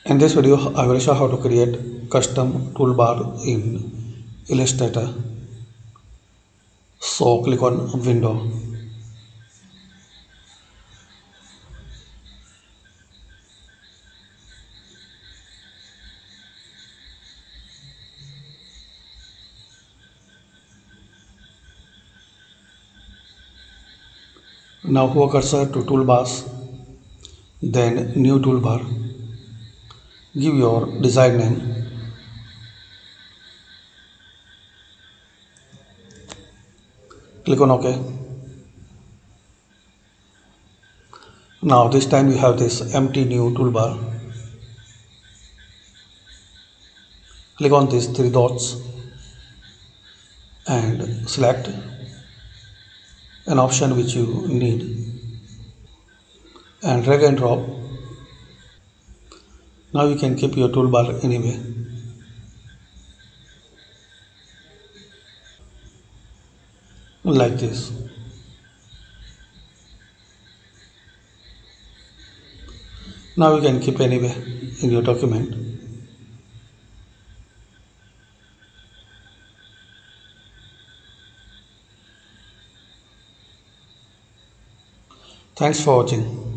In this video, I will show how to create custom toolbar in Illustrator. So click on Window. Now move cursor to Toolbars, then New Toolbar. Give your desired name. Click on OK. Now this time you have this empty new toolbar. Click on these three dots and select an option which you need and drag and drop. Now you can keep your toolbar anyway. Like this. Now you can keep anywhere in your document. Thanks for watching.